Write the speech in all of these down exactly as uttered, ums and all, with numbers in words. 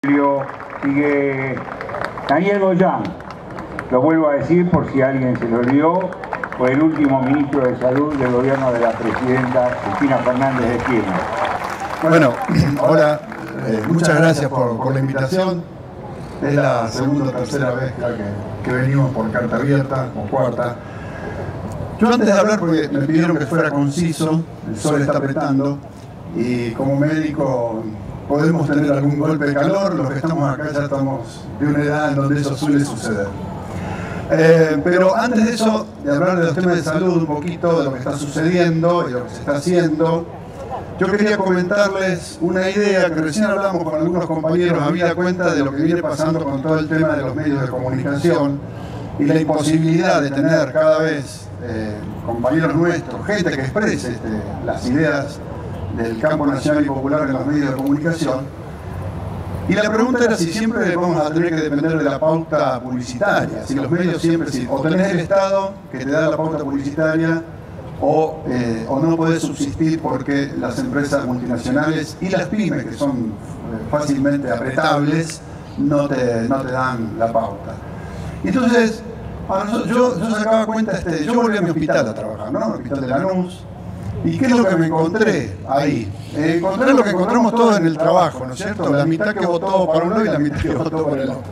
Sigue Daniel Goyán, lo vuelvo a decir por si alguien se lo olvidó, fue el último ministro de Salud del gobierno de la presidenta Cristina Fernández de Kirchner. Bueno, hola, eh, muchas gracias por, por la invitación. Es la segunda o tercera vez que, que venimos por carta abierta, o cuarta. Yo antes de hablar, porque me pidieron que fuera conciso, el sol está apretando, y como médico podemos tener algún golpe de calor, los que estamos acá ya estamos de una edad en donde eso suele suceder. Eh, pero antes de eso, de hablar de los temas de salud, un poquito de lo que está sucediendo y lo que se está haciendo, yo quería comentarles una idea que recién hablamos con algunos compañeros, habida cuenta de lo que viene pasando con todo el tema de los medios de comunicación y la imposibilidad de tener cada vez eh, compañeros nuestros, gente que exprese este, las ideas del campo nacional y popular en los medios de comunicación. Y la pregunta era si siempre vamos a tener que depender de la pauta publicitaria, si los medios siempre, si o tenés el Estado que te da la pauta publicitaria o, eh, o no podés subsistir porque las empresas multinacionales y las pymes, que son eh, fácilmente apretables, no te, no te dan la pauta. Y entonces, a nosotros, yo, yo sacaba cuenta, este, yo volví a mi hospital a trabajar, ¿no? El hospital de Lanús. ¿Y qué es lo que me encontré ahí? Eh, encontré lo que encontramos todos en el trabajo, ¿no es cierto? La mitad que votó para un lado y la mitad que votó para el otro.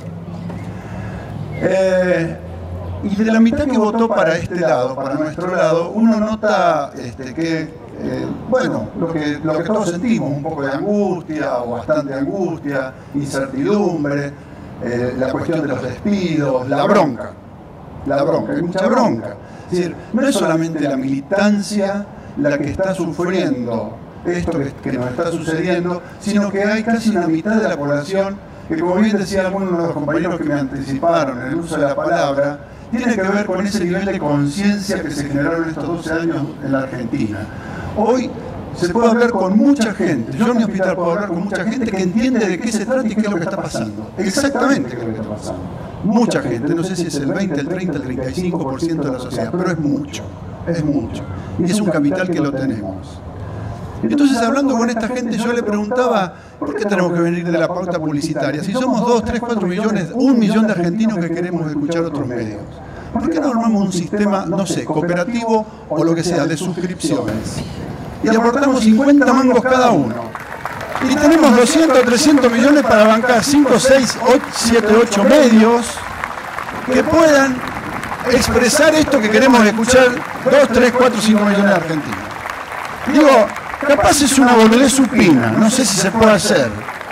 Eh, y de la mitad que votó para este lado, para nuestro lado, uno nota este, que, eh, bueno, lo que, lo que todos sentimos, un poco de angustia o bastante angustia, incertidumbre, eh, la cuestión de los despidos, la bronca. La bronca, hay mucha bronca. Es decir, no es solamente la militancia la que está sufriendo esto que, que nos está sucediendo, sino que hay casi una mitad de la población que, como bien decía algunos de los compañeros que me anticiparon en el uso de la palabra, tiene que ver con ese nivel de conciencia que se generaron estos doce años en la Argentina. Hoy se puede hablar con mucha gente, yo en mi hospital puedo hablar con mucha gente que entiende de qué se trata y qué es lo que está pasando. Exactamente qué es lo que está pasando. Mucha gente, no sé si es el veinte, el treinta, el treinta y cinco por ciento de la sociedad, pero es mucho, es mucho. Y es un capital que lo tenemos. Entonces, hablando con esta gente, yo le preguntaba, ¿por qué tenemos que venir de la pauta publicitaria? Si somos dos, tres, cuatro millones, un millón de argentinos que queremos escuchar otros medios. ¿Por qué no armamos un sistema, no sé, cooperativo o lo que sea, de suscripciones? Y aportamos cincuenta mangos cada uno. Y tenemos doscientos, trescientos millones para bancar cinco, seis, siete, ocho medios que puedan expresar esto que queremos escuchar dos, tres, cuatro, cinco millones de argentinos. Digo, capaz es una boludez supina, no sé si se puede hacer.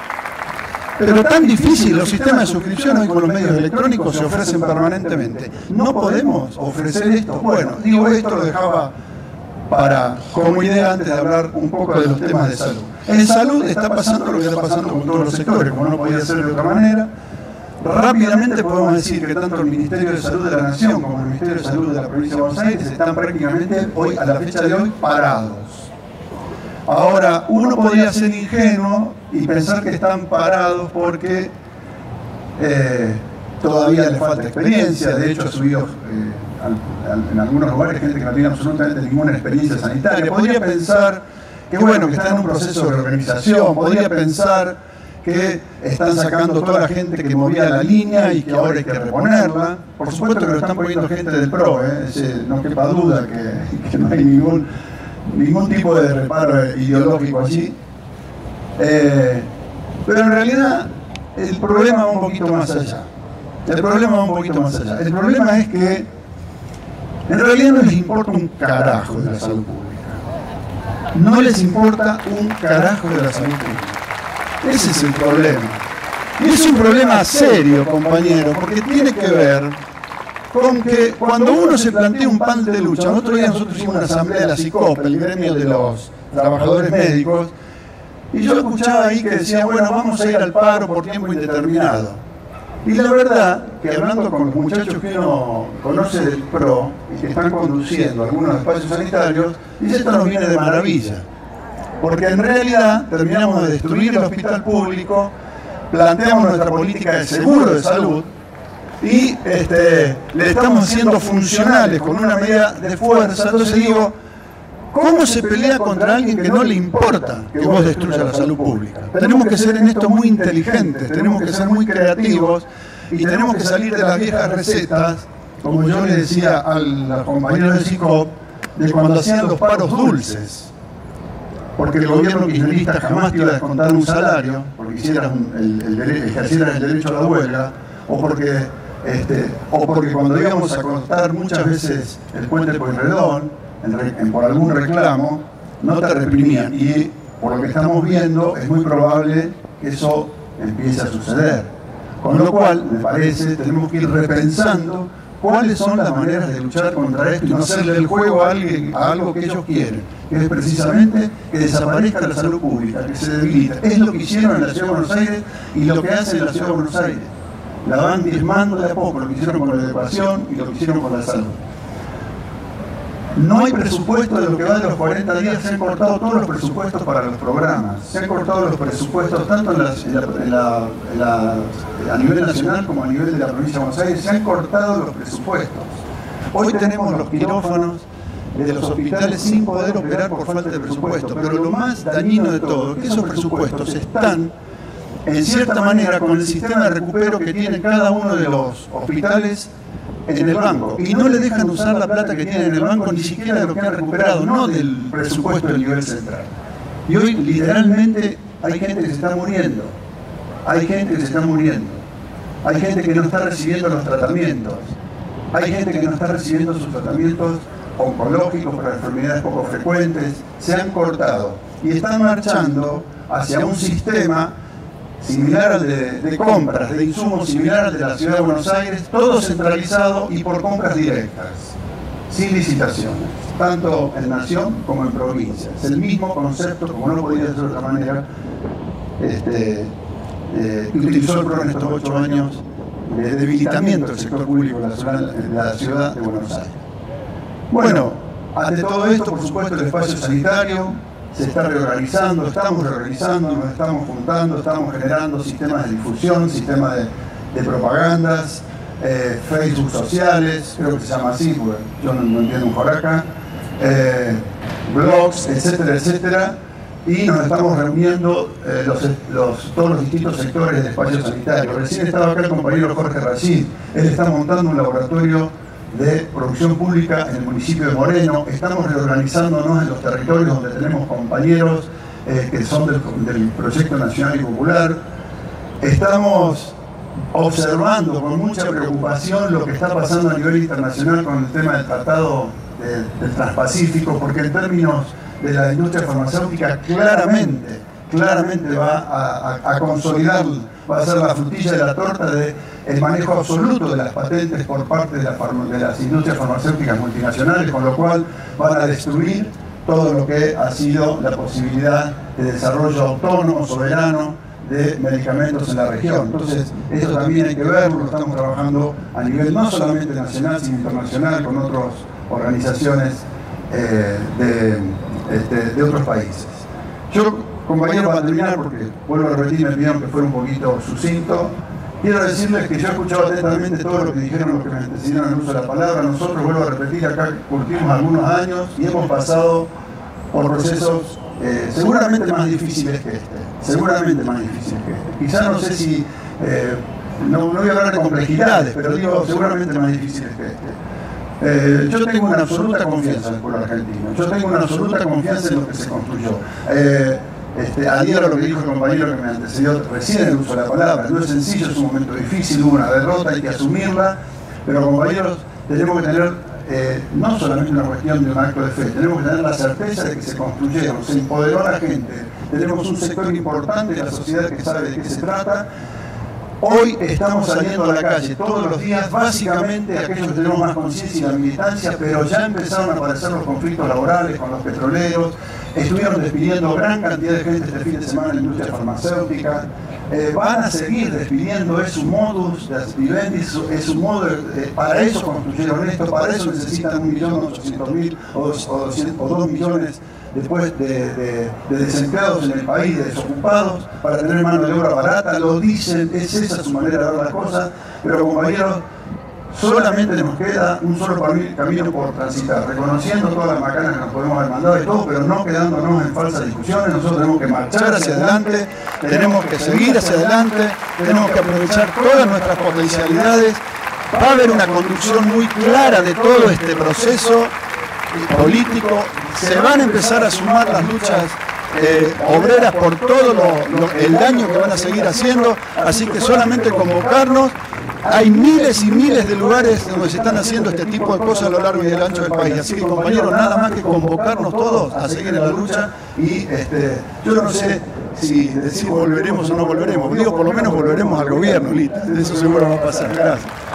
Pero tan difícil, los sistemas de suscripción hoy con los medios electrónicos se ofrecen permanentemente. ¿No podemos ofrecer esto? Bueno, digo, esto lo dejaba para, como idea antes de hablar un poco de los temas de salud. En salud está pasando lo que está pasando con todos los sectores, como no podía ser de otra manera. Rápidamente podemos decir que tanto el Ministerio de Salud de la Nación como el Ministerio de Salud de la Provincia de Buenos Aires están prácticamente hoy, a la fecha de hoy, parados. Ahora, uno podría ser ingenuo y pensar que están parados porque eh, todavía les falta experiencia. De hecho, ha subido eh, al, al, en algunos lugares gente que no tiene absolutamente ninguna experiencia sanitaria. Podría pensar que, bueno, que están en un proceso de reorganización. Podría pensar que están sacando toda la gente que movía la línea y que ahora hay que reponerla. Por supuesto que lo están poniendo gente del P R O, ¿eh? Ese, no quepa duda que, que no hay ningún, ningún tipo de reparo ideológico allí. Eh, pero en realidad el problema va un poquito más allá. El problema va un poquito más allá. El problema es que en realidad no les importa un carajo de la salud pública. No les importa un carajo de la salud pública. Ese es el problema. Y es un problema serio, compañero, porque tiene que ver con que cuando uno se plantea un plan de lucha, el otro día nosotros hicimos una asamblea de la SICOP, el gremio de los trabajadores médicos, y yo escuchaba ahí que decía, bueno, vamos a ir al paro por tiempo indeterminado. Y la verdad, que hablando con los muchachos que uno conoce del P R O y que están conduciendo algunos espacios sanitarios, dice, esto nos viene de maravilla. Porque en realidad terminamos de destruir el hospital público, planteamos nuestra política de seguro de salud y este, le estamos haciendo funcionales con una medida de fuerza. Entonces digo, ¿Cómo se pelea contra alguien que no le importa que vos destruyas la salud pública? Tenemos que ser en esto muy inteligentes, tenemos que ser muy creativos y tenemos que salir de las viejas recetas, como yo le decía a los compañeros de SICOP, de cuando hacían los paros dulces. Porque el gobierno kirchnerista jamás te iba a descontar un salario, porque hicieras un, el, el dere, ejercieras el derecho a la huelga, o porque, este, o porque cuando íbamos a cortar muchas veces el puente Pueyrredón, en, en, por algún reclamo, no te reprimían. Y por lo que estamos viendo, es muy probable que eso empiece a suceder. Con lo cual, me parece, tenemos que ir repensando cuáles son las maneras de luchar contra esto y no hacerle el juego a, alguien, a algo que ellos quieren, que es precisamente que desaparezca la salud pública, que se debilita. Es lo que hicieron en la Ciudad de Buenos Aires y lo que hacen en la Ciudad de Buenos Aires. La van diezmando de a poco, lo que hicieron con la educación y lo que hicieron con la salud. No hay presupuesto de lo que va de los cuarenta días, se han cortado todos los presupuestos para los programas, se han cortado los presupuestos tanto en la, en la, en la, en la, a nivel nacional como a nivel de la provincia de Buenos Aires, se han cortado los presupuestos. Hoy tenemos los quirófanos de los hospitales sin poder operar por falta de presupuesto, pero lo más dañino de todo es que esos presupuestos están, en cierta manera, con el sistema de recupero que tiene cada uno de los hospitales en el banco, y no le dejan usar la plata que tienen en el banco ni siquiera de lo que han recuperado, no del presupuesto del nivel central. Y hoy literalmente hay gente que se está muriendo, hay gente que se está muriendo, hay gente que no está recibiendo los tratamientos, hay gente que no está recibiendo sus tratamientos oncológicos para enfermedades poco frecuentes, se han cortado y están marchando hacia un sistema similar al de, de compras, de insumos similar al de la Ciudad de Buenos Aires, todo centralizado y por compras directas, sin licitaciones, tanto en nación como en provincia. Es el mismo concepto, como no podía ser de otra manera, este, eh, que utilizó el PRO en estos ocho años de debilitamiento del sector público de la ciudad, de la ciudad de Buenos Aires. Bueno, ante todo esto, por supuesto, el espacio sanitario se está reorganizando, estamos reorganizando, nos estamos juntando, estamos generando sistemas de difusión, sistemas de, de propagandas, eh, Facebook sociales, creo que se llama así, porque yo no, no entiendo un joraca, eh, blogs, etcétera, etcétera, y nos estamos reuniendo eh, los, los, todos los distintos sectores de espacio sanitario. Recién estaba acá el compañero Jorge Rachid, él está montando un laboratorio de producción pública en el municipio de Moreno. Estamos reorganizándonos en los territorios donde tenemos compañeros eh, que son del, del Proyecto Nacional y Popular. Estamos observando con mucha preocupación lo que está pasando a nivel internacional con el tema del Tratado de, del Transpacífico, porque en términos de la industria farmacéutica claramente, claramente va a, a, a consolidar, va a ser la frutilla de la torta de el manejo absoluto de las patentes por parte de, la de las industrias farmacéuticas multinacionales, con lo cual van a destruir todo lo que ha sido la posibilidad de desarrollo autónomo, soberano, de medicamentos en la región. Entonces, eso también hay que verlo, lo estamos trabajando a nivel no solamente nacional, sino internacional, con otras organizaciones eh, de, este, de otros países. Yo, compañero, para terminar, porque vuelvo a repetir, me pidieron que fuera un poquito sucinto, quiero decirles que yo he escuchado atentamente todo lo que dijeron los que me antecedieron en el uso de la palabra. Nosotros, vuelvo a repetir, acá curtimos algunos años y hemos pasado por procesos eh, seguramente más difíciles que este, seguramente más difíciles que este. Quizás no sé si, eh, no, no voy a hablar de complejidades, pero digo seguramente más difíciles que este. Eh, yo tengo una absoluta confianza en el pueblo argentino, yo tengo una absoluta confianza en lo que se construyó. Eh, Este, adhiero a lo que dijo el compañero que me antecedió recién en el uso de la palabra. No es sencillo, es un momento difícil, hubo una derrota, hay que asumirla, pero compañeros, tenemos que tener eh, no solamente una cuestión de un acto de fe, tenemos que tener la certeza de que se construyeron, se empoderó a la gente, tenemos un sector importante de la sociedad que sabe de qué se trata. Hoy estamos saliendo a la calle todos los días, básicamente aquellos que tenemos más conciencia y la militancia, pero ya empezaron a aparecer los conflictos laborales con los petroleros, estuvieron despidiendo gran cantidad de gente este fin de semana en la industria farmacéutica, eh, van a seguir despidiendo, es su modus de vivendi, es su modo, eh, para eso construyeron esto, para eso necesitan un millón ochocientos mil o dos millones después de, de, de desempleados en el país, de desocupados, para tener mano de obra barata, lo dicen, es esa su manera de ver las cosas, pero compañeros, solamente nos queda un solo camino por transitar, reconociendo todas las macanas que nos podemos haber mandado y todo, pero no quedándonos en falsas discusiones. Nosotros tenemos que marchar hacia adelante, tenemos que seguir hacia adelante, tenemos que aprovechar todas nuestras potencialidades. Va a haber una conducción muy clara de todo este proceso político, se van a empezar a sumar las luchas Eh, obreras por todo lo, lo, el daño que van a seguir haciendo, así que solamente convocarnos. Hay miles y miles de lugares donde se están haciendo este tipo de cosas a lo largo y del ancho del país, así que compañeros, nada más que convocarnos todos a seguir en la lucha. Y este, yo no sé si decimos volveremos o no volveremos, digo por lo menos volveremos al gobierno, Lita, eso seguro va a pasar. Gracias.